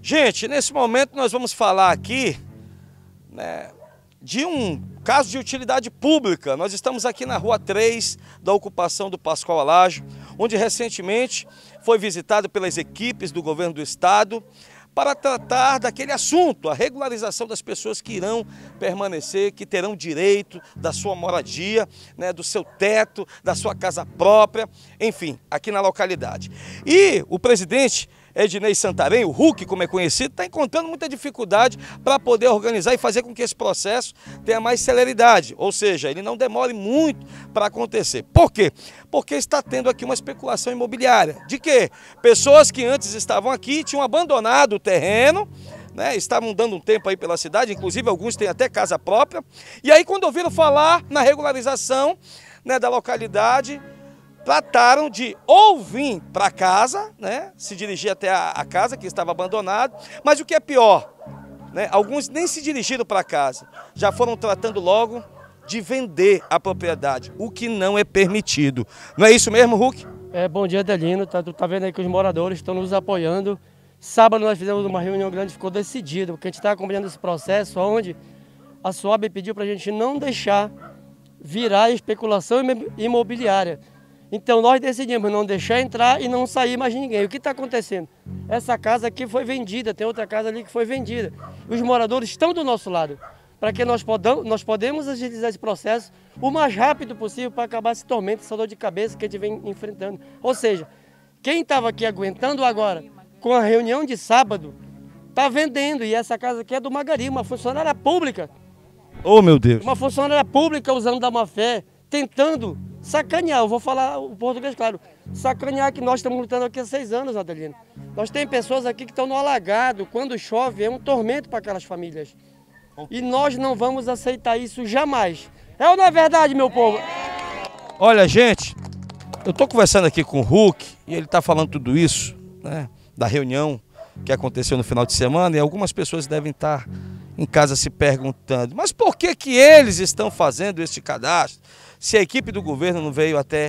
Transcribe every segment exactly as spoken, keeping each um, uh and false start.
Gente, nesse momento nós vamos falar aqui, né, de um caso de utilidade pública. Nós estamos aqui na Rua três da ocupação do Pascoal Alágio, onde recentemente foi visitado pelas equipes do governo do estado para tratar daquele assunto, a regularização das pessoas que irão permanecer, que terão direito da sua moradia, né, do seu teto, da sua casa própria, enfim, aqui na localidade. E o presidente Ednei Santarém, o Hulk, como é conhecido, está encontrando muita dificuldade para poder organizar e fazer com que esse processo tenha mais celeridade, ou seja, ele não demore muito para acontecer. Por quê? Porque está tendo aqui uma especulação imobiliária. De quê? Pessoas que antes estavam aqui tinham abandonado o terreno, né, estavam dando um tempo aí pela cidade, inclusive alguns têm até casa própria, e aí quando ouviram falar na regularização, né, da localidade, trataram de ou vir para casa, né, se dirigir até a, a casa que estava abandonada, mas o que é pior, né, alguns nem se dirigiram para casa, já foram tratando logo de vender a propriedade, o que não é permitido. Não é isso mesmo, Hulk? É, bom dia, Adelino. Tá, tu tá vendo aí que os moradores estão nos apoiando. Sábado nós fizemos uma reunião grande, ficou decidido, porque a gente está acompanhando esse processo, onde a SUAB pediu para a gente não deixar virar especulação imobiliária. Então nós decidimos não deixar entrar e não sair mais ninguém. O que está acontecendo? Essa casa aqui foi vendida, tem outra casa ali que foi vendida. Os moradores estão do nosso lado, para que nós, podamos, nós podemos agilizar esse processo o mais rápido possível para acabar esse tormento, essa dor de cabeça que a gente vem enfrentando. Ou seja, quem estava aqui aguentando agora, com a reunião de sábado, está vendendo. E essa casa aqui é do Magari, uma funcionária pública. Oh, meu Deus! Uma funcionária pública usando da má-fé, tentando sacanear, eu vou falar o português claro, sacanear que nós estamos lutando aqui há seis anos, Adelino. Nós temos pessoas aqui que estão no alagado, quando chove é um tormento para aquelas famílias. E nós não vamos aceitar isso jamais. É ou não é verdade, meu povo? Olha, gente, eu estou conversando aqui com o Hulk e ele está falando tudo isso, né, da reunião que aconteceu no final de semana, e algumas pessoas devem estar em casa se perguntando, mas por que que eles estão fazendo este cadastro? Se a equipe do governo não veio até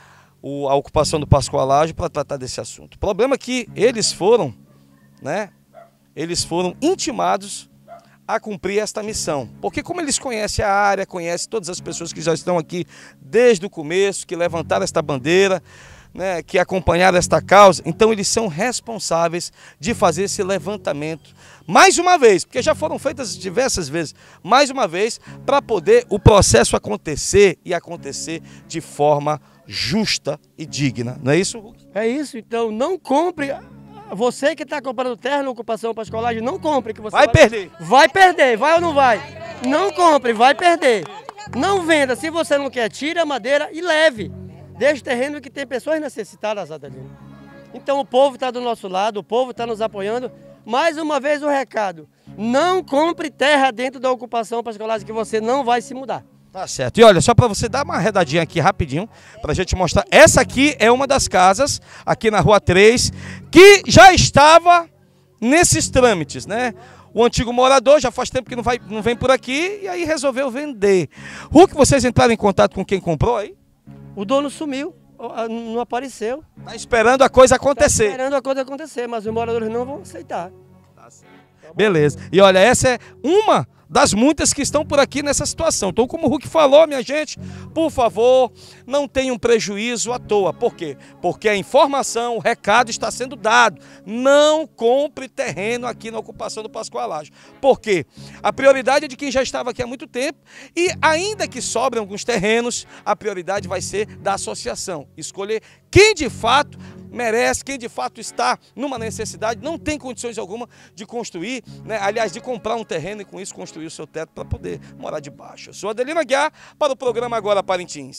o, a ocupação do Pascoal Alágio para tratar desse assunto. O problema é que eles foram, né, eles foram intimados a cumprir esta missão. Porque como eles conhecem a área, conhecem todas as pessoas que já estão aqui desde o começo, que levantaram esta bandeira, né, que acompanharam esta causa, então eles são responsáveis de fazer esse levantamento mais uma vez, porque já foram feitas diversas vezes, mais uma vez, para poder o processo acontecer e acontecer de forma justa e digna. Não é isso, Hulk? É isso, então não compre. Você que está comprando terra na ocupação Pascoal Alágio, não compre. Que você vai, vai perder. Vai perder, vai ou não vai? Não compre, vai perder. Não venda, se você não quer, tire a madeira e leve. Deixe o terreno que tem pessoas necessitadas, Adelino. Então o povo está do nosso lado, o povo está nos apoiando. Mais uma vez o recado, não compre terra dentro da ocupação Pascoal Alágio, que você não vai se mudar. Tá certo. E olha, só para você dar uma arredadinha aqui rapidinho, para a gente mostrar, essa aqui é uma das casas, aqui na Rua três, que já estava nesses trâmites, né? O antigo morador já faz tempo que não, vai, não vem por aqui e aí resolveu vender. Hulk, vocês entraram em contato com quem comprou aí? O dono sumiu, não apareceu. Está esperando a coisa acontecer. Está esperando a coisa acontecer, mas os moradores não vão aceitar. Tá certo. Beleza. E olha, essa é uma das muitas que estão por aqui nessa situação. Então, como o Hulk falou, minha gente, por favor, não tenham prejuízo à toa. Por quê? Porque a informação, o recado está sendo dado. Não compre terreno aqui na ocupação do Pascoal Alágio. Por quê? A prioridade é de quem já estava aqui há muito tempo e ainda que sobrem alguns terrenos, a prioridade vai ser da associação. Escolher quem de fato merece, quem de fato está numa necessidade, não tem condições alguma de construir, né? Aliás, de comprar um terreno e com isso construir o seu teto para poder morar debaixo. Eu sou Adelino Aguiar para o programa Agora Parintins.